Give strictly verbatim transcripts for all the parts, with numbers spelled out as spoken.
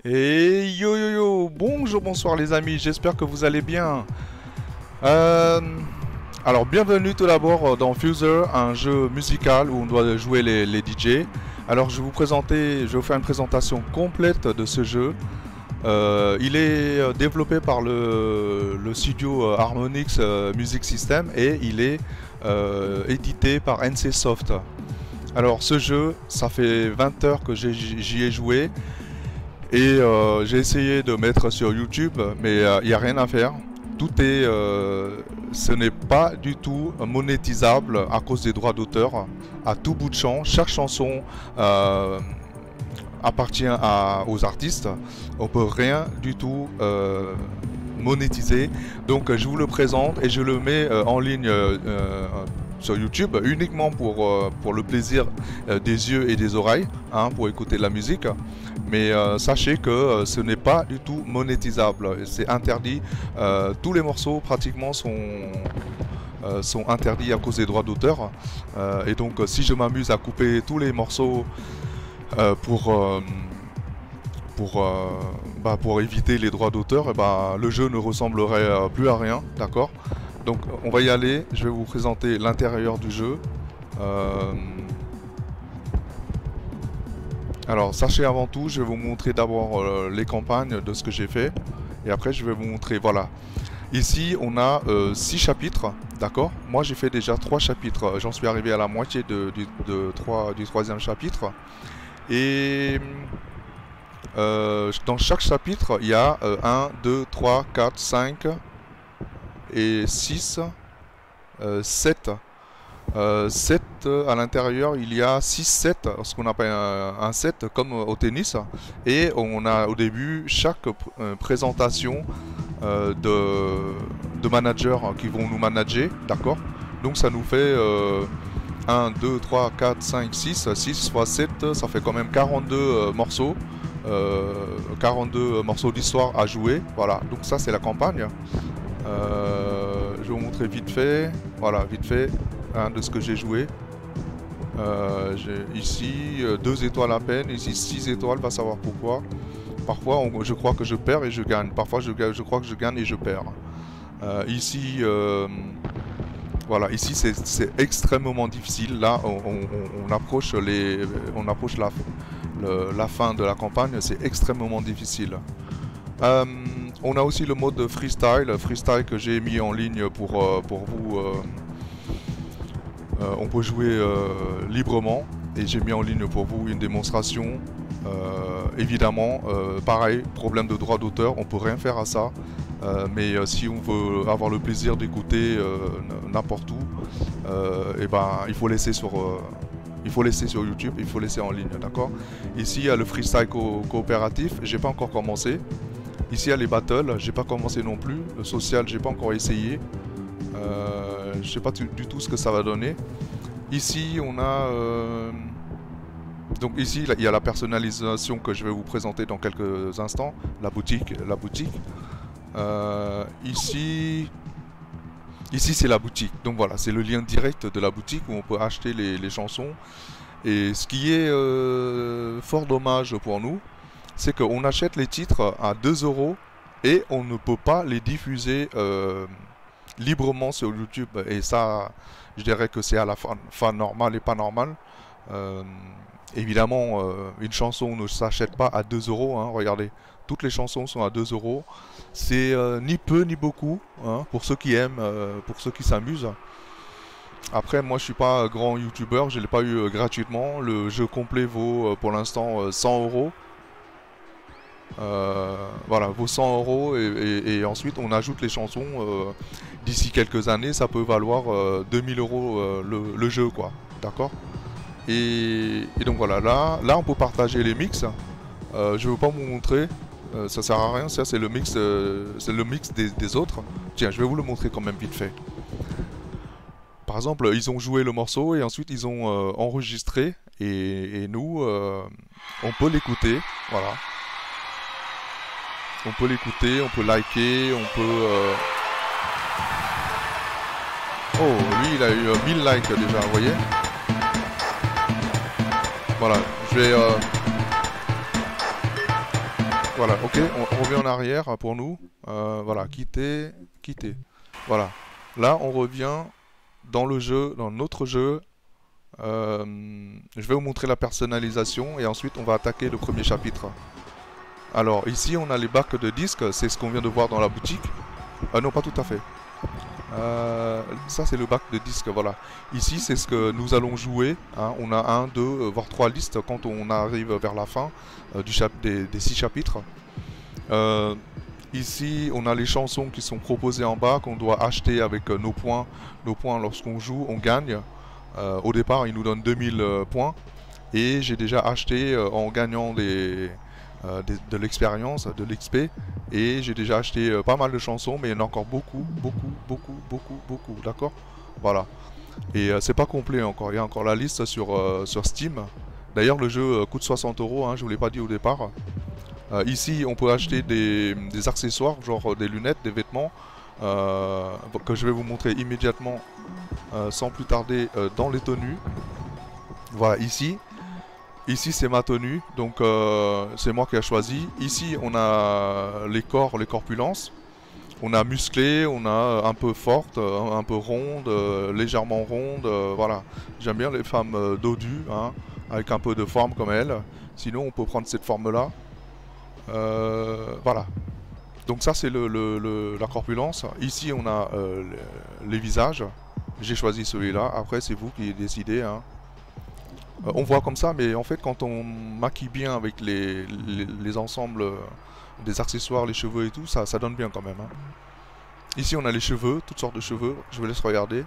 Et yo yo yo, bonjour, bonsoir les amis, j'espère que vous allez bien. Euh, alors bienvenue tout d'abord dans Fuser, un jeu musical où on doit jouer les, les D J. Alors je vais vous présenter, je vais vous faire une présentation complète de ce jeu. Euh, il est développé par le, le studio Harmonix Music System et il est euh, édité par N C Soft. Alors ce jeu, ça fait vingt heures que j'y ai joué. Et euh, j'ai essayé de mettre sur YouTube, mais il euh, n'y a rien à faire. Tout est, euh, ce n'est pas du tout monétisable à cause des droits d'auteur. À tout bout de champ, chaque chanson euh, appartient à, aux artistes. On peut rien du tout euh, monétiser. Donc je vous le présente et je le mets euh, en ligne euh, sur YouTube uniquement pour, euh, pour le plaisir euh, des yeux et des oreilles, hein, pour écouter de la musique. Mais euh, sachez que euh, ce n'est pas du tout monétisable, c'est interdit. Euh, tous les morceaux pratiquement sont, euh, sont interdits à cause des droits d'auteur. Euh, et donc si je m'amuse à couper tous les morceaux euh, pour, euh, pour, euh, bah, pour éviter les droits d'auteur, bah, le jeu ne ressemblerait euh, plus à rien, d'accord? Donc on va y aller, je vais vous présenter l'intérieur du jeu. Euh, Alors sachez avant tout, je vais vous montrer d'abord euh, les campagnes de ce que j'ai fait. Et après je vais vous montrer, voilà. Ici on a euh, six chapitres, d'accord. Moi j'ai fait déjà trois chapitres, j'en suis arrivé à la moitié de, de, de trois, du troisième chapitre. Et euh, dans chaque chapitre il y a euh, un, deux, trois, quatre, cinq et six, euh, sept. Euh, sept à l'intérieur, il y a six sets, ce qu'on appelle un, un set comme au tennis, et on a au début chaque pr euh, présentation euh, de, de managers qui vont nous manager, d'accord. Donc ça nous fait euh, un, deux, trois, quatre, cinq, six, six fois sept, ça fait quand même quarante-deux euh, morceaux, euh, quarante-deux morceaux d'histoire à jouer, voilà. Donc ça c'est la campagne. Euh, je vais vous montrer vite fait, voilà, vite fait. Hein, de ce que j'ai joué. Euh, ici euh, deux étoiles à peine, ici six étoiles, va savoir pourquoi. Parfois on, je crois que je perds et je gagne, parfois je, je crois que je gagne et je perds. Euh, ici euh, voilà, ici c'est extrêmement difficile. Là on, on, on approche les on approche la, le, la fin de la campagne, c'est extrêmement difficile. Euh, on a aussi le mode freestyle, freestyle que j'ai mis en ligne pour, euh, pour vous. euh, Euh, on peut jouer euh, librement et j'ai mis en ligne pour vous une démonstration. Euh, évidemment, euh, pareil, problème de droit d'auteur, on peut rien faire à ça. Euh, mais euh, si on veut avoir le plaisir d'écouter euh, n'importe où, euh, et ben, il faut laisser sur, euh, il faut laisser sur YouTube, il faut laisser en ligne, d'accord. Ici, il y a le freestyle co coopératif, j'ai pas encore commencé. Ici, il y a les battles, j'ai pas commencé non plus. Le social, j'ai pas encore essayé. Euh, je sais pas du, du tout ce que ça va donner. Ici on a euh, donc ici il y a la personnalisation que je vais vous présenter dans quelques instants, la boutique, la boutique. Euh, ici ici c'est la boutique, donc voilà, c'est le lien direct de la boutique où on peut acheter les, les chansons. Et ce qui est euh, fort dommage pour nous, c'est qu'on achète les titres à deux euros et on ne peut pas les diffuser euh, librement sur YouTube, et ça je dirais que c'est à la fin, fin normale et pas normale. Euh, évidemment euh, une chanson ne s'achète pas à deux euros, hein, regardez, toutes les chansons sont à deux euros, c'est euh, ni peu ni beaucoup, hein, pour ceux qui aiment, euh, pour ceux qui s'amusent. Après moi je suis pas grand youtubeur, je l'ai pas eu euh, gratuitement, le jeu complet vaut euh, pour l'instant euh, cent euros. Euh, voilà, vaut cent euros et, et, et ensuite on ajoute les chansons. Euh, D'ici quelques années, ça peut valoir euh, deux mille euros euh, le, le jeu, quoi. D'accord. et, et donc voilà, là, là on peut partager les mix. Euh, je ne veux pas vous montrer, euh, ça sert à rien. Ça c'est le mix, euh, c'est le mix des, des autres. Tiens, je vais vous le montrer quand même vite fait. Par exemple, ils ont joué le morceau et ensuite ils ont euh, enregistré et, et nous, euh, on peut l'écouter. Voilà. On peut l'écouter, on peut liker, on peut... Euh... Oh, lui il a eu euh, mille likes déjà, vous voyez. Voilà, je vais... Euh... Voilà, ok, on, on revient en arrière pour nous. Euh, voilà, quitter, quitter. Voilà. Là, on revient dans le jeu, dans notre jeu. Euh, je vais vous montrer la personnalisation et ensuite on va attaquer le premier chapitre. Alors ici on a les bacs de disques, c'est ce qu'on vient de voir dans la boutique. Ah non, pas tout à fait. Euh, ça c'est le bac de disques, voilà. Ici c'est ce que nous allons jouer, hein. On a un, deux, euh, voire trois listes quand on arrive vers la fin euh, du chap des, des six chapitres. Euh, ici on a les chansons qui sont proposées en bas, qu'on doit acheter avec euh, nos points. Nos points lorsqu'on joue, on gagne. Euh, au départ il nous donne deux mille euh, points. Et j'ai déjà acheté euh, en gagnant des... Euh, de, de l'expérience, de l'X P, et j'ai déjà acheté euh, pas mal de chansons, mais il y en a encore beaucoup, beaucoup, beaucoup, beaucoup, beaucoup, d'accord? Voilà. Et euh, c'est pas complet encore, il y a encore la liste sur, euh, sur Steam. D'ailleurs le jeu euh, coûte soixante euros, hein, je vous l'ai pas dit au départ. Euh, ici on peut acheter des, des accessoires, genre des lunettes, des vêtements, euh, que je vais vous montrer immédiatement, euh, sans plus tarder, euh, dans les tenues. Voilà, ici. Ici c'est ma tenue, donc euh, c'est moi qui ai choisi. Ici on a les corps, les corpulences. On a musclé, on a un peu forte, un peu ronde, euh, légèrement ronde, euh, voilà. J'aime bien les femmes euh, dodues, hein, avec un peu de forme comme elle. Sinon on peut prendre cette forme-là. Euh, voilà. Donc ça c'est le, le, le, la corpulence. Ici on a euh, les, les visages. J'ai choisi celui-là. Après c'est vous qui décidez, hein. Euh, on voit comme ça, mais en fait quand on maquille bien avec les, les, les ensembles euh, des accessoires, les cheveux et tout, ça, ça donne bien quand même, hein. Ici on a les cheveux, toutes sortes de cheveux, je vous laisse regarder.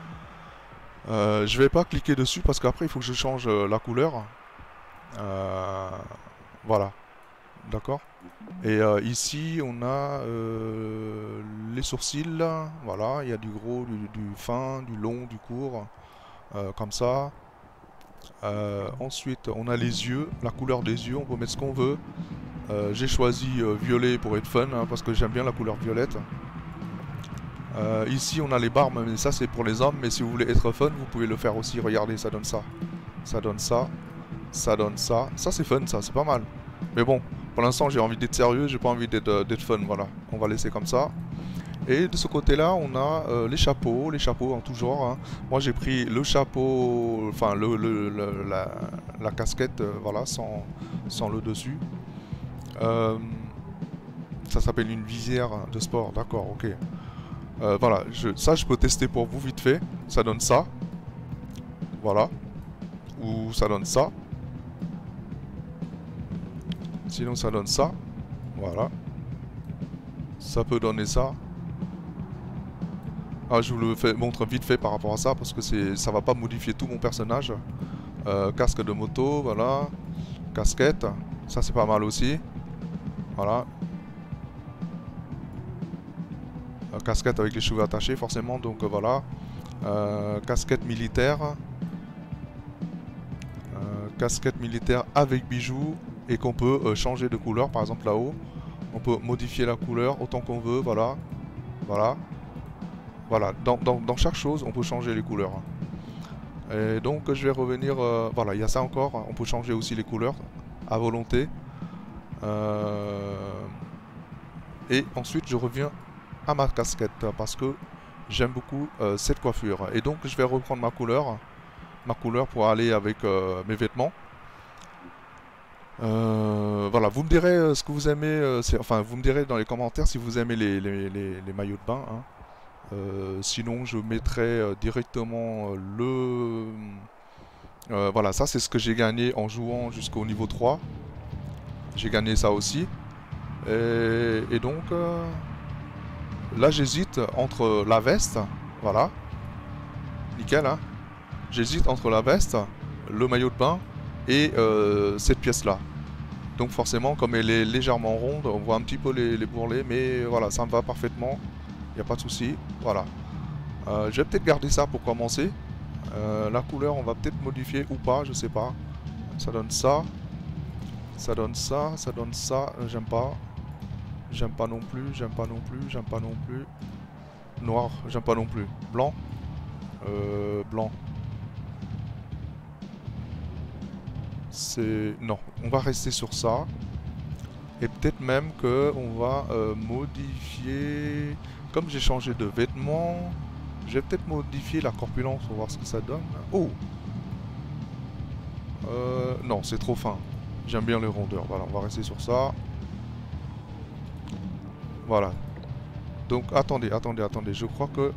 Euh, je vais pas cliquer dessus parce qu'après il faut que je change euh, la couleur. Euh, voilà, d'accord. Et euh, ici on a euh, les sourcils, voilà, il y a du gros, du, du fin, du long, du court, euh, comme ça. Euh, ensuite on a les yeux, la couleur des yeux, on peut mettre ce qu'on veut. Euh, j'ai choisi euh, violet pour être fun, hein, parce que j'aime bien la couleur violette. Euh, ici on a les barbes, mais ça c'est pour les hommes, mais si vous voulez être fun vous pouvez le faire aussi. Regardez, ça donne ça, ça donne ça, ça donne ça, ça c'est fun, ça c'est pas mal. Mais bon, pour l'instant j'ai envie d'être sérieux, j'ai pas envie d'être d'être fun, voilà, on va laisser comme ça. Et de ce côté-là, on a euh, les chapeaux, les chapeaux en tout genre, hein. Moi j'ai pris le chapeau, enfin le, le, le, la, la casquette, euh, voilà, sans, sans le dessus. Euh, ça s'appelle une visière de sport, d'accord, ok. Euh, voilà, je, ça je peux tester pour vous vite fait. Ça donne ça. Voilà. Ou ça donne ça. Sinon ça donne ça. Voilà. Ça peut donner ça. Ah, je vous le fais, montre vite fait par rapport à ça parce que c'est, ça va pas modifier tout mon personnage. Euh, casque de moto, voilà. Casquette, ça c'est pas mal aussi. Voilà. Euh, casquette avec les cheveux attachés forcément, donc euh, voilà. Euh, casquette militaire. Euh, casquette militaire avec bijoux et qu'on peut euh, changer de couleur, par exemple là-haut. On peut modifier la couleur autant qu'on veut, voilà. Voilà. Voilà, dans, dans, dans chaque chose, on peut changer les couleurs. Et donc, je vais revenir... Euh, voilà, il y a ça encore. On peut changer aussi les couleurs à volonté. Euh, et ensuite, je reviens à ma casquette parce que j'aime beaucoup euh, cette coiffure. Et donc, je vais reprendre ma couleur. Ma couleur pour aller avec euh, mes vêtements. Euh, voilà, vous me direz ce que vous aimez. Euh, enfin, vous me direz dans les commentaires si vous aimez les, les, les, les maillots de bain, hein. Euh, sinon je mettrai euh, directement euh, le... Euh, voilà, ça c'est ce que j'ai gagné en jouant jusqu'au niveau trois. J'ai gagné ça aussi. Et, et donc, euh, là j'hésite entre la veste, voilà. Nickel, hein. J'hésite entre la veste, le maillot de bain et euh, cette pièce-là. Donc forcément, comme elle est légèrement ronde, on voit un petit peu les, les bourrelets, mais voilà, ça me va parfaitement. Il n'y a pas de souci, voilà. Euh, je vais peut-être garder ça pour commencer. Euh, la couleur, on va peut-être modifier ou pas, je sais pas. Ça donne ça. Ça donne ça, ça donne ça. Euh, j'aime pas. J'aime pas non plus, j'aime pas non plus, j'aime pas non plus. Noir, j'aime pas non plus. Blanc. Euh, blanc. C'est... Non, on va rester sur ça. Et peut-être même que on va euh, modifier... Comme j'ai changé de vêtements, je vais peut-être modifier la corpulence pour voir ce que ça donne. Oh euh, Non, c'est trop fin. J'aime bien les rondeurs. Voilà, on va rester sur ça. Voilà. Donc, attendez, attendez, attendez. Je crois que...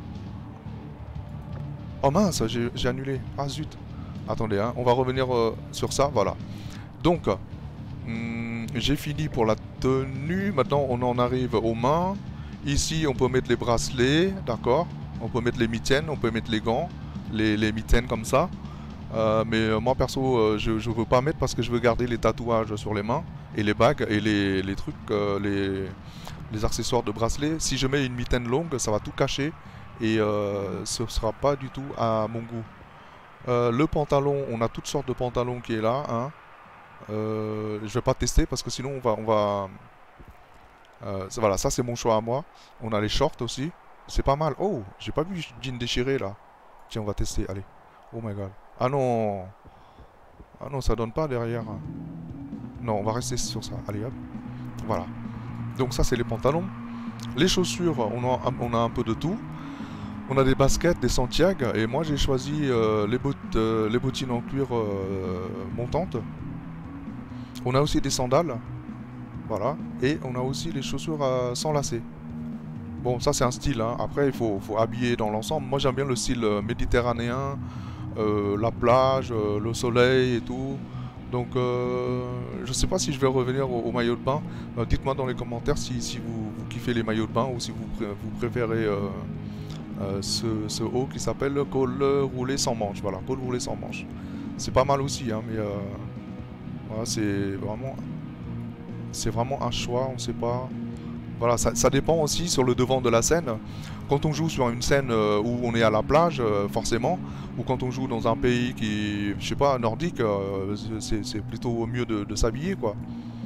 Oh mince, j'ai annulé. Ah zut. Attendez, hein, on va revenir euh, sur ça. Voilà. Donc, hum, j'ai fini pour la tenue. Maintenant, on en arrive aux mains. Ici, on peut mettre les bracelets. D'accord. On peut mettre les mitaines. On peut mettre les gants. Les, les mitaines comme ça. Euh, mais euh, moi, perso, euh, je ne veux pas mettre parce que je veux garder les tatouages sur les mains. Et les bagues. Et les, les trucs... Euh, les... les accessoires de bracelet. Si je mets une mitaine longue, ça va tout cacher et euh, ce ne sera pas du tout à mon goût. Euh, le pantalon, on a toutes sortes de pantalons qui est là. Hein. Euh, je vais pas tester parce que sinon on va... On va euh, voilà, ça c'est mon choix à moi. On a les shorts aussi. C'est pas mal. Oh, j'ai pas vu jean déchiré là. Tiens, on va tester. Allez. Oh my god. Ah non. Ah non, ça donne pas derrière. Non, on va rester sur ça. Allez hop. Voilà. Donc ça c'est les pantalons. Les chaussures, on a, on a un peu de tout. On a des baskets, des Santiago. Et moi j'ai choisi euh, les, bottes, euh, les bottines en cuir euh, montantes. On a aussi des sandales. Voilà. Et on a aussi les chaussures euh, sans lacets. Bon, ça c'est un style. Hein. Après il faut, faut habiller dans l'ensemble. Moi j'aime bien le style euh, méditerranéen. Euh, la plage, euh, le soleil et tout. Donc euh, je sais pas si je vais revenir au, au maillot de bain. Euh, Dites-moi dans les commentaires si, si vous, vous kiffez les maillots de bain ou si vous, pré vous préférez euh, euh, ce, ce haut qui s'appelle col roulé sans manche. Voilà, col roulé sans manche. C'est pas mal aussi, hein, mais euh, voilà, c'est vraiment, c'est vraiment un choix, on sait pas. Voilà, ça, ça dépend aussi sur le devant de la scène. Quand on joue sur une scène euh, où on est à la plage, euh, forcément, ou quand on joue dans un pays qui, je sais pas, nordique, euh, c'est plutôt mieux de, de s'habiller, quoi.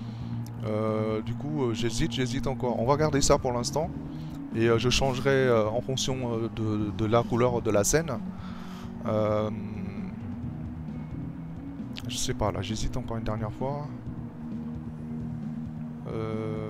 Euh, du coup, euh, j'hésite, j'hésite encore. On va garder ça pour l'instant. Et euh, je changerai euh, en fonction euh, de, de la couleur de la scène. Euh, je sais pas, là, j'hésite encore une dernière fois. Euh...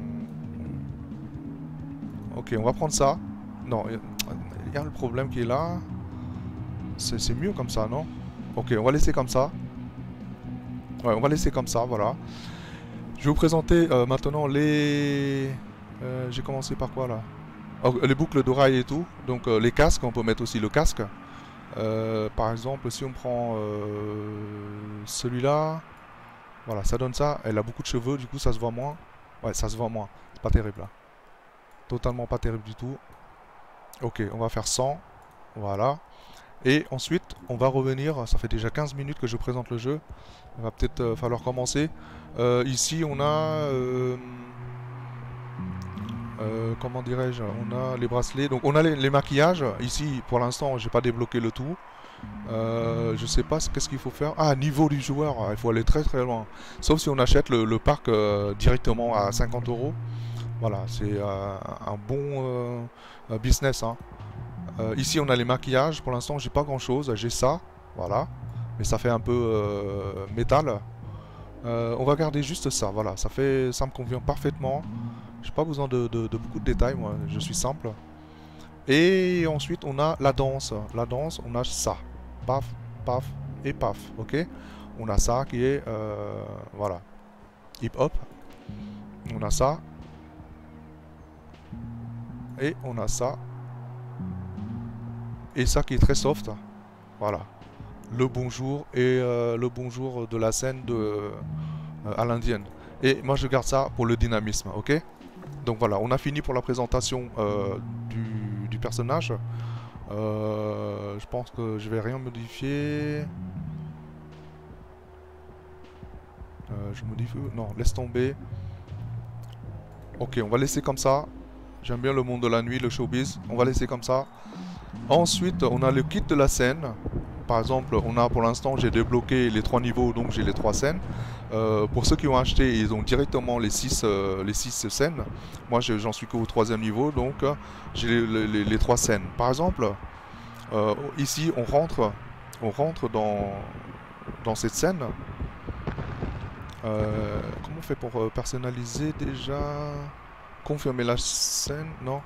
Ok, on va prendre ça. Non, il y a le problème qui est là. C'est mieux comme ça, non? Ok, on va laisser comme ça. Ouais, on va laisser comme ça, voilà. Je vais vous présenter euh, maintenant les... Euh, J'ai commencé par quoi, là? Oh, les boucles d'oreilles et tout. Donc, euh, les casques, on peut mettre aussi le casque. Euh, par exemple, si on prend euh, celui-là... Voilà, ça donne ça. Elle a beaucoup de cheveux, du coup, ça se voit moins. Ouais, ça se voit moins. C'est pas terrible, là. Totalement pas terrible du tout. Ok, on va faire cent. Voilà. Et ensuite, on va revenir. Ça fait déjà quinze minutes que je présente le jeu. Il va peut-être euh, falloir commencer. Euh, ici, on a... Euh, euh, comment dirais-je? On a les bracelets. Donc, on a les, les maquillages. Ici, pour l'instant, j'ai pas débloqué le tout. Euh, je sais pas qu'est-ce qu'il faut faire. Ah, niveau du joueur. Il faut aller très très loin. Sauf si on achète le, le parc euh, directement à cinquante euros. Voilà, c'est euh, un bon euh, business. Hein. Euh, ici, on a les maquillages. Pour l'instant, j'ai pas grand chose. J'ai ça, voilà. Mais ça fait un peu euh, métal. Euh, on va garder juste ça. Voilà, ça fait, ça me convient parfaitement. J'ai pas besoin de, de, de beaucoup de détails. Moi, je suis simple. Et ensuite, on a la danse. La danse, on a ça. Paf, paf et paf. Ok. On a ça qui est, euh, voilà, hip hop. On a ça. Et on a ça. Et ça qui est très soft. Voilà. Le bonjour et euh, le bonjour de la scène de, euh, à l'indienne. Et moi je garde ça pour le dynamisme. Ok. Donc voilà, on a fini pour la présentation euh, du, du personnage. Euh, je pense que je vais rien modifier. Euh, je modifie... Non, laisse tomber. Ok, on va laisser comme ça. J'aime bien le monde de la nuit, le showbiz. On va laisser comme ça. Ensuite, on a le kit de la scène. Par exemple, on a pour l'instant, j'ai débloqué les trois niveaux, donc j'ai les trois scènes. Euh, pour ceux qui ont acheté, ils ont directement les six, euh, les six scènes. Moi, j'en suis qu'au troisième niveau, donc euh, j'ai les, les, les trois scènes. Par exemple, euh, ici, on rentre, on rentre dans, dans cette scène. Euh, comment on fait pour euh, personnaliser déjà? Confirmer la scène? Non.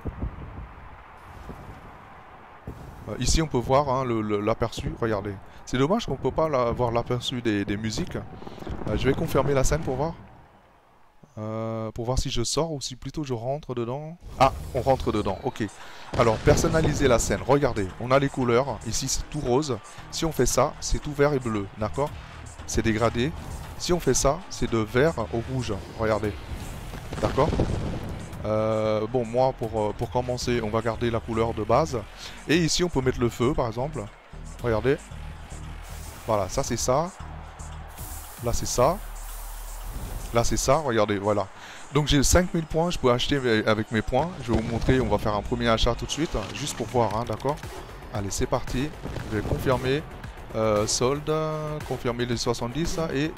Euh, ici on peut voir hein, l'aperçu, regardez. C'est dommage qu'on ne peut pas la, voir l'aperçu des, des musiques. Euh, je vais confirmer la scène pour voir. Euh, pour voir si je sors ou si plutôt je rentre dedans. Ah, on rentre dedans, ok. Alors, personnaliser la scène, regardez, on a les couleurs, ici c'est tout rose. Si on fait ça, c'est tout vert et bleu, d'accord? C'est dégradé. Si on fait ça, c'est de vert au rouge, regardez. D'accord? euh, Bon, moi, pour, pour commencer, on va garder la couleur de base. Et ici, on peut mettre le feu, par exemple. Regardez. Voilà, ça c'est ça. Là c'est ça. Là c'est ça, regardez, voilà. Donc j'ai cinq mille points, je peux acheter avec mes points. Je vais vous montrer, on va faire un premier achat tout de suite, juste pour voir, hein, d'accord? Allez, c'est parti. Je vais confirmer. Euh, solde, confirmer les soixante-dix et...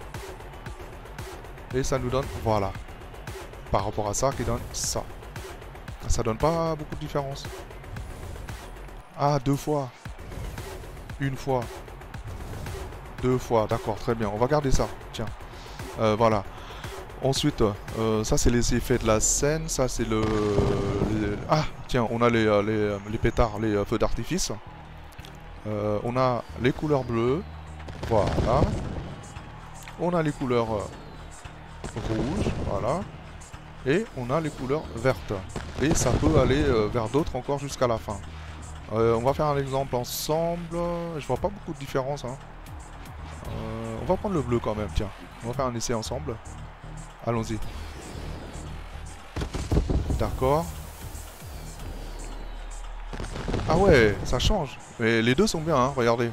Et ça nous donne, voilà. Par rapport à ça, qui donne ça. Ça donne pas beaucoup de différence. Ah, deux fois. Une fois. Deux fois, d'accord, très bien. On va garder ça, tiens. Euh, voilà. Ensuite, euh, ça c'est les effets de la scène, ça c'est le... Les... Ah, tiens, on a les, les, les pétards, les feux d'artifice. Euh, on a les couleurs bleues, voilà. On a les couleurs rouges, voilà. Et on a les couleurs vertes. Et ça peut aller euh, vers d'autres encore jusqu'à la fin. Euh, on va faire un exemple ensemble. Je vois pas beaucoup de différence, hein. Euh, on va prendre le bleu quand même, tiens. On va faire un essai ensemble. Allons-y. D'accord. Ah ouais, ça change. Mais les deux sont bien, hein, regardez.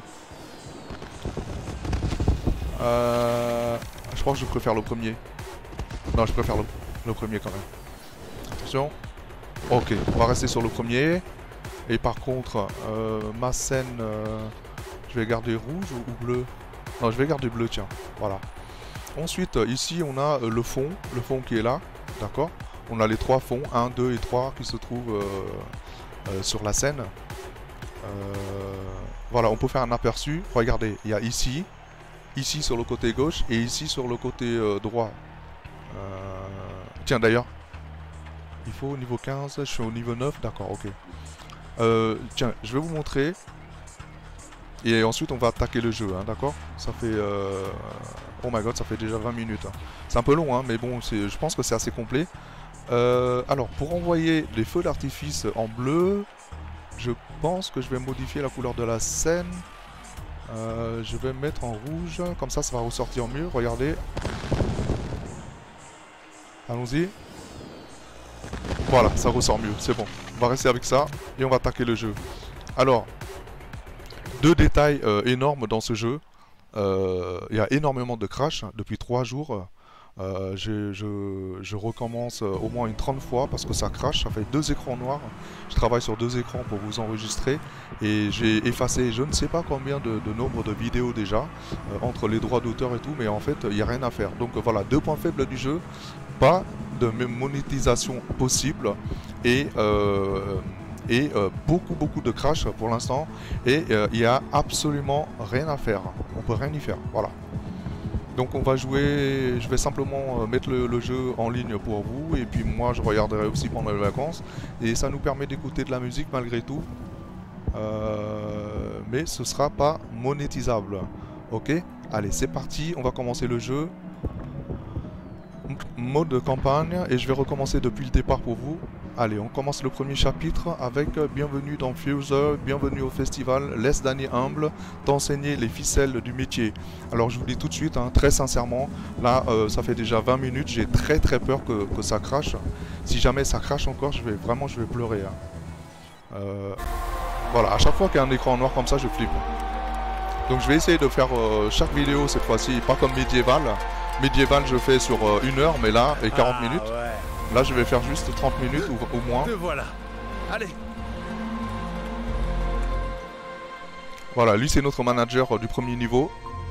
Euh, je crois que je préfère le premier. Non, je préfère le, le premier quand même. Attention. Ok, on va rester sur le premier. Et par contre, euh, ma scène, euh, je vais garder rouge ou, ou bleu? Non, je vais garder bleu, tiens. Voilà. Ensuite, ici, on a euh, le fond. Le fond qui est là. D'accord? On a les trois fonds, un, deux et trois, qui se trouvent euh, euh, sur la scène. Euh, voilà, on peut faire un aperçu. Regardez, il y a ici, ici sur le côté gauche et ici sur le côté euh, droit. Euh, tiens, d'ailleurs, il faut au niveau quinze, je suis au niveau neuf. D'accord, ok. Euh, tiens, je vais vous montrer. Et ensuite on va attaquer le jeu, hein, d'accord? Ça fait... Euh... Oh my god, ça fait déjà vingt minutes. Hein. C'est un peu long, hein, mais bon, je pense que c'est assez complet. Euh, alors, pour envoyer les feux d'artifice en bleu, je pense que je vais modifier la couleur de la scène. Euh, je vais mettre en rouge, comme ça, ça va ressortir mieux. Regardez. Allons-y. Voilà, ça ressort mieux, c'est bon. On va rester avec ça et on va attaquer le jeu. Alors... Deux détails euh, énormes dans ce jeu. Euh, il y a énormément de crash depuis trois jours. Euh, je, je, je recommence au moins une trente fois parce que ça crache. Ça fait deux écrans noirs. Je travaille sur deux écrans pour vous enregistrer. Et j'ai effacé je ne sais pas combien de, de nombre de vidéos déjà euh, entre les droits d'auteur et tout. Mais en fait, il n'y a rien à faire. Donc voilà, deux points faibles du jeu. Pas de monétisation possible. Et... Euh, et euh, beaucoup beaucoup de crash pour l'instant et il euh, n'y a absolument rien à faire, on peut rien y faire, voilà. Donc on va jouer, je vais simplement euh, mettre le, le jeu en ligne pour vous et puis moi je regarderai aussi pendant les vacances et ça nous permet d'écouter de la musique malgré tout, euh, mais ce sera pas monétisable. Ok, allez c'est parti, on va commencer le jeu. Mode de campagne et je vais recommencer depuis le départ pour vous. Allez, on commence le premier chapitre avec euh, bienvenue dans Fuser, bienvenue au festival, laisse d'année humble, t'enseigner les ficelles du métier. Alors je vous dis tout de suite, hein, très sincèrement, là euh, ça fait déjà vingt minutes, j'ai très très peur que, que ça crache. Si jamais ça crache encore, je vais vraiment je vais pleurer. Hein. Euh, voilà, à chaque fois qu'il y a un écran noir comme ça, je flippe. Donc je vais essayer de faire euh, chaque vidéo cette fois-ci, pas comme médiéval. Médiéval je fais sur euh, une heure, mais là, et quarante ah, minutes. Ouais. Là, je vais faire juste trente minutes ou au moins. Te voilà. Allez. Voilà, lui, c'est notre manager euh, du premier niveau.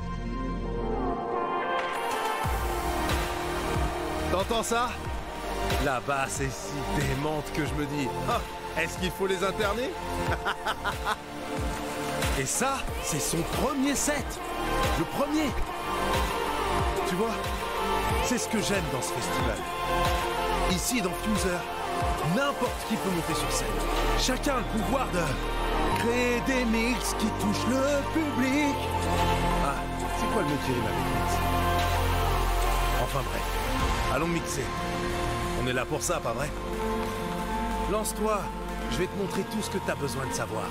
T'entends ça? Là-bas, c'est si démente que je me dis. Oh, est-ce qu'il faut les interner? Et ça, c'est son premier set. Le premier. Tu vois, C'est ce que j'aime dans ce festival. Ici, dans Fuser, n'importe qui peut monter sur scène. Chacun a le pouvoir de créer des mix qui touchent le public. Ah, c'est quoi le mot qui rime avec mix? Enfin bref, allons mixer. On est là pour ça, pas vrai? Lance-toi, je vais te montrer tout ce que t'as besoin de savoir.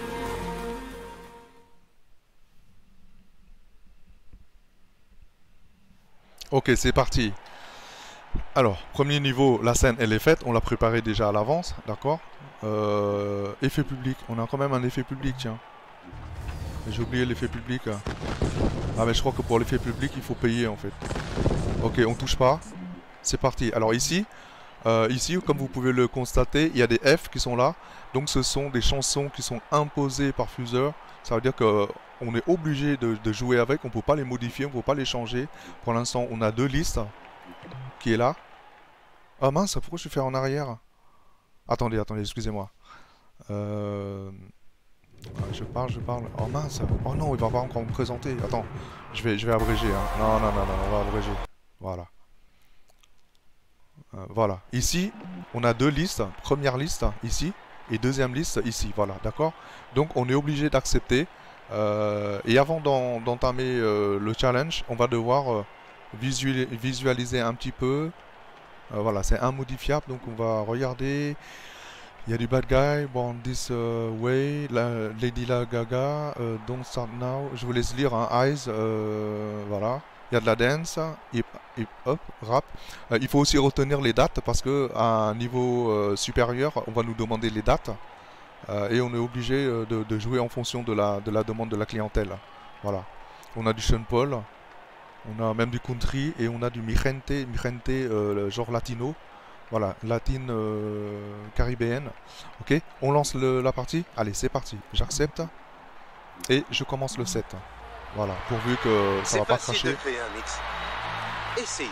Ok, c'est parti. Alors, premier niveau, la scène elle est faite, on l'a préparée déjà à l'avance, d'accord. euh, Effet public, on a quand même un effet public, tiens. J'ai oublié l'effet public. Ah mais je crois que pour l'effet public, il faut payer en fait. Ok, on touche pas. C'est parti. Alors ici, euh, ici, comme vous pouvez le constater, il y a des F qui sont là. Donc ce sont des chansons qui sont imposées par Fuser. Ça veut dire que on est obligé de, de jouer avec, on ne peut pas les modifier, on ne peut pas les changer. Pour l'instant, on a deux listes qui est là. Ah mince, pourquoi je fais en arrière? Attendez, attendez, excusez-moi. Euh... Je parle, je parle. Oh mince, oh non, il va pas encore me présenter. Attends, je vais, je vais abréger. Hein. Non, non, non, non, on va abréger. Voilà. Euh, voilà. Ici, on a deux listes. Première liste, ici, et deuxième liste, ici. Voilà, d'accord? Donc, on est obligé d'accepter. Euh, et avant d'entamer euh, le challenge, on va devoir euh, visual, visualiser un petit peu. Euh, voilà, c'est immodifiable, donc on va regarder. Il y a du Bad Guy, Born This uh, Way, la, Lady La Gaga, uh, Don't Start Now. Je vous laisse lire, hein, Eyes, euh, voilà. Il y a de la dance, hip, hip hop, rap. Euh, il faut aussi retenir les dates parce que à un niveau euh, supérieur, on va nous demander les dates. Euh, et on est obligé euh, de, de jouer en fonction de la, de la demande de la clientèle. Voilà. On a du Sean Paul, on a même du country et on a du Mijente, Mijente euh, genre latino. Voilà, latine euh, caribéenne. Ok, on lance le, la partie. Allez, c'est parti. J'accepte. Et je commence le set. Voilà, pourvu que ça va pas cracher. Essayons.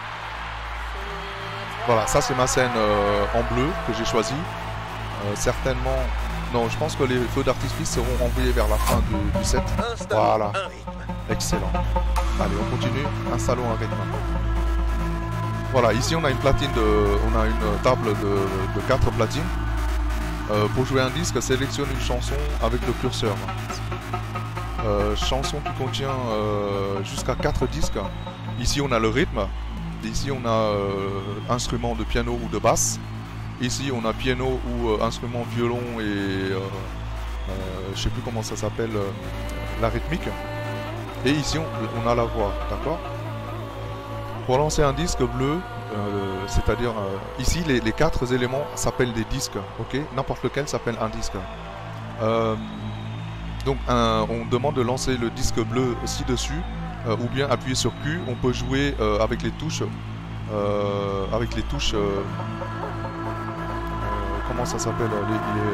Voilà, ça c'est ma scène euh, en bleu que j'ai choisie. Euh, certainement... Non, je pense que les feux d'artifice seront envoyés vers la fin du, du set. Voilà. Excellent. Allez, on continue. Installons un rythme. Voilà, ici on a une platine de... On a une table de, de quatre platines. Euh, pour jouer un disque, sélectionne une chanson avec le curseur. Euh, chanson qui contient euh, jusqu'à quatre disques. Ici on a le rythme. Ici on a euh, instrument de piano ou de basse. Ici on a piano ou euh, instrument violon et euh, euh, je sais plus comment ça s'appelle, euh, la rythmique. Et ici on, on a la voix, d'accord. Pour lancer un disque bleu, euh, c'est-à-dire euh, ici les, les quatre éléments s'appellent des disques, ok. N'importe lequel s'appelle un disque. Euh, donc un, on demande de lancer le disque bleu ci-dessus euh, ou bien appuyer sur Q. On peut jouer euh, avec les touches, euh, avec les touches. Euh, Comment ça s'appelle les, les,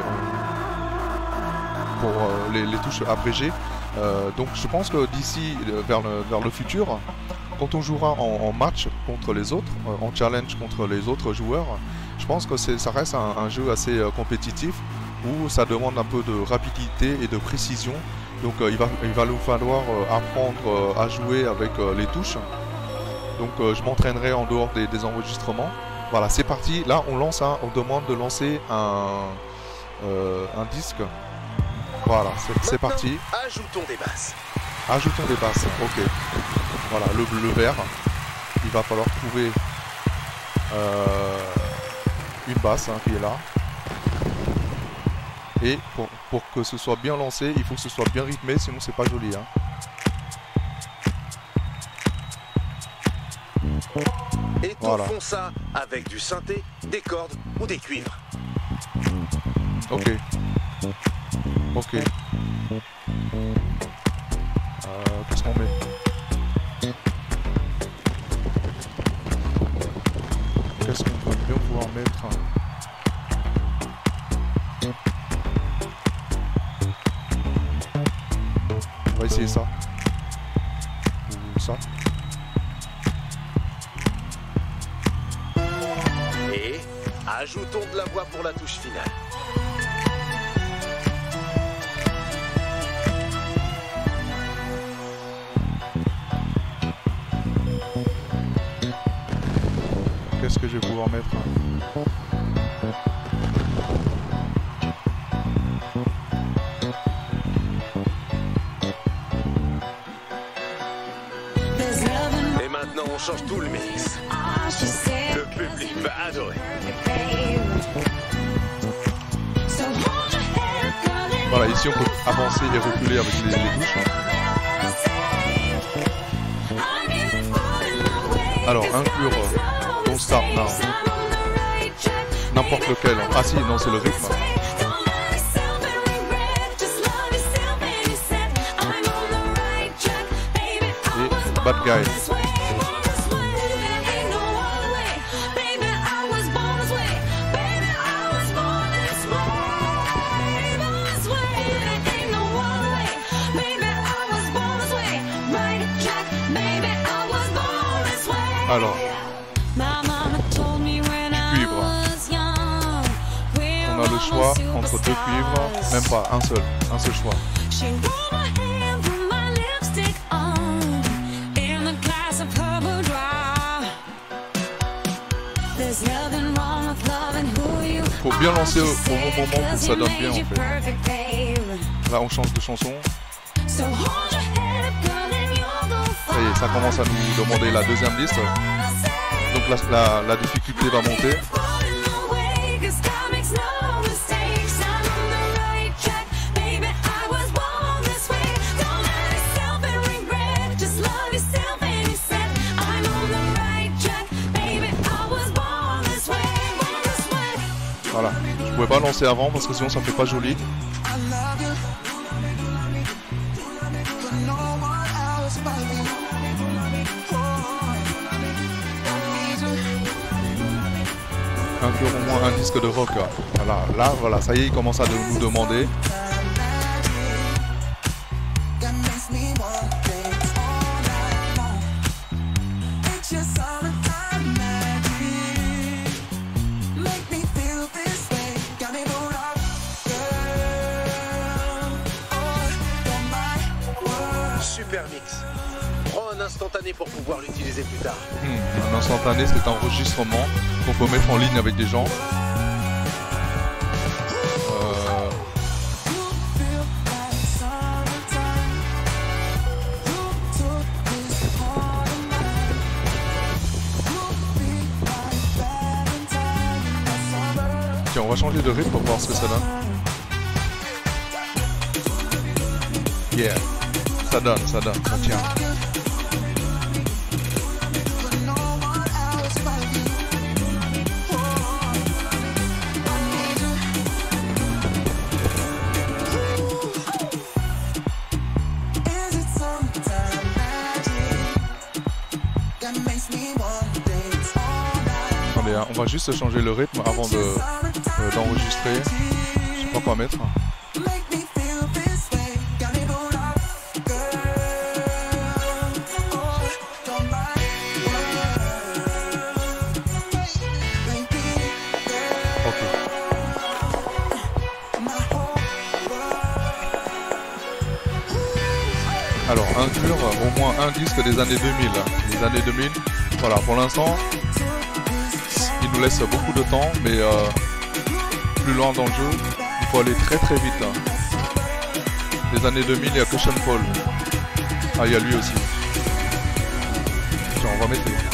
pour euh, les, les touches abrégées. Euh, donc je pense que d'ici vers le, vers le futur, quand on jouera en, en match contre les autres, euh, en challenge contre les autres joueurs, je pense que ça reste un, un jeu assez euh, compétitif où ça demande un peu de rapidité et de précision. Donc euh, il, va, il va nous falloir euh, apprendre euh, à jouer avec euh, les touches. Donc euh, je m'entraînerai en dehors des, des enregistrements. Voilà, c'est parti. Là, on lance un, on demande de lancer un, euh, un disque. Voilà, c'est parti. Ajoutons des basses. Ajoutons des basses. Ok. Voilà, le bleu vert. Il va falloir trouver euh, une basse hein, qui est là. Et pour, pour que ce soit bien lancé, il faut que ce soit bien rythmé, sinon c'est pas joli. Hein. Étoffons voilà. Ça avec du synthé, des cordes ou des cuivres. Ok. Ok. Euh, Qu'est-ce qu'on met? Qu'est-ce qu'on va bien pouvoir mettre? On va essayer ça. Ou ça. Et ajoutons de la voix pour la touche finale. qu'est-ce que je vais pouvoir mettre? Et maintenant, on change tout le mix. Le public va adorer. Voilà, ici on peut avancer et reculer avec les, les touches. Alors, inclure Don't Start Now. N'importe lequel. Ah si, non, c'est le rythme. Et Bad Guy. Alors, cuivre. On a le choix entre deux cuivres, même pas, un seul, un seul choix. Faut bien lancer au, au bon moment pour que ça donne bien en fait. Là on change de chanson. Ça y est, ça commence à nous demander la deuxième liste. Donc la, la, la difficulté va monter. Voilà, je pouvais pas lancer avant parce que sinon ça fait pas joli. Inclure au moins un disque de rock. Voilà, là, voilà, ça y est, il commence à nous demander. Super mix. Prends un instantané pour pouvoir l'utiliser plus tard. Hmm, un instantané, c'est un enregistrement qu'on peut mettre en ligne avec des gens. Euh... Tiens, on va changer de rythme pour voir ce que ça donne. Yeah. Ça donne, ça donne, on tient. Attendez, hein, on va juste changer le rythme avant de, euh, d'enregistrer. Je sais pas quoi mettre. Alors, inclure au moins un disque des années deux mille. Les années deux mille, voilà, pour l'instant, il nous laisse beaucoup de temps, mais euh, plus loin dans le jeu, il faut aller très très vite. Les années deux mille, il y a que Sean Paul. Ah, il y a lui aussi. Tiens, on va mettre lui.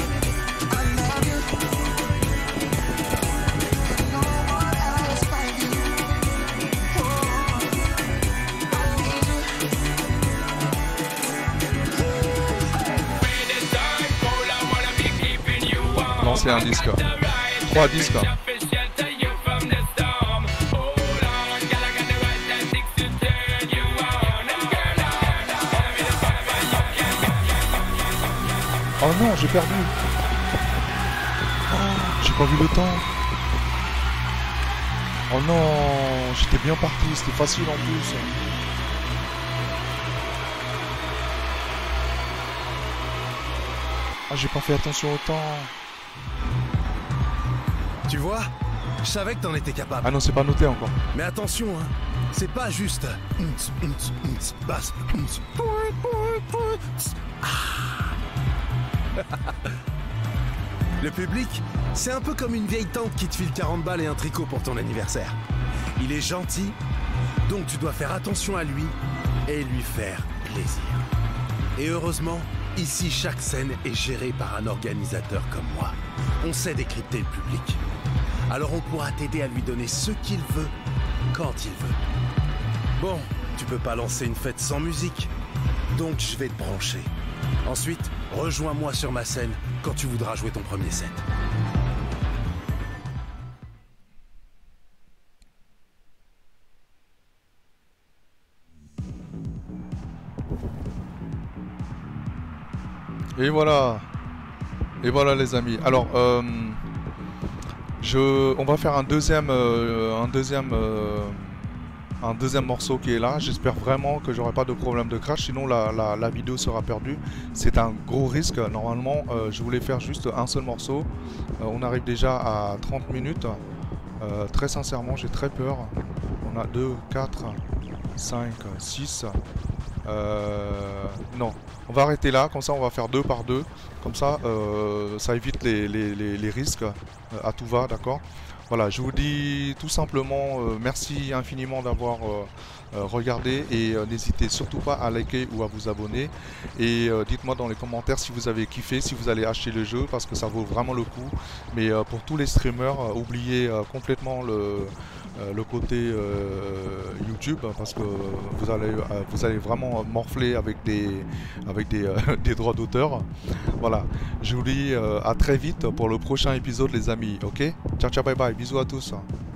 Lancer un disque. Trois disques. Oh non, j'ai perdu. Oh, j'ai pas vu le temps. Oh non, j'étais bien parti, c'était facile en plus. Ah, j'ai pas fait attention au temps. Tu vois, je savais que t'en étais capable. Ah non, c'est pas noté encore. Mais attention, hein, c'est pas juste basse. Le public, c'est un peu comme une vieille tante qui te file quarante balles et un tricot pour ton anniversaire. Il est gentil, donc tu dois faire attention à lui et lui faire plaisir. Et heureusement, ici chaque scène est gérée par un organisateur comme moi. On sait décrypter le public. Alors on pourra t'aider à lui donner ce qu'il veut, quand il veut. Bon, tu peux pas lancer une fête sans musique, donc je vais te brancher. Ensuite, rejoins-moi sur ma scène quand tu voudras jouer ton premier set. Et voilà. Et voilà les amis. Alors, euh, je, on va faire un deuxième, euh, un deuxième, euh, un deuxième morceau qui est là. J'espère vraiment que j'aurai pas de problème de crash, sinon la, la, la vidéo sera perdue. C'est un gros risque. Normalement, euh, je voulais faire juste un seul morceau. Euh, on arrive déjà à trente minutes. Euh, très sincèrement, j'ai très peur. On a deux, quatre, cinq, six. Euh, non, on va arrêter là, comme ça on va faire deux par deux, comme ça euh, ça évite les, les, les, les risques euh, à tout va, d'accord. Voilà, je vous dis tout simplement euh, merci infiniment d'avoir euh, euh, regardé et euh, n'hésitez surtout pas à liker ou à vous abonner et euh, dites-moi dans les commentaires si vous avez kiffé, si vous allez acheter le jeu parce que ça vaut vraiment le coup. Mais euh, pour tous les streamers, euh, oubliez euh, complètement le... le côté euh, YouTube parce que vous allez euh, vous allez vraiment morfler avec des avec des, euh, des droits d'auteur. Voilà, je vous dis euh, à très vite pour le prochain épisode les amis. Ok, ciao ciao, bye bye, bisous à tous.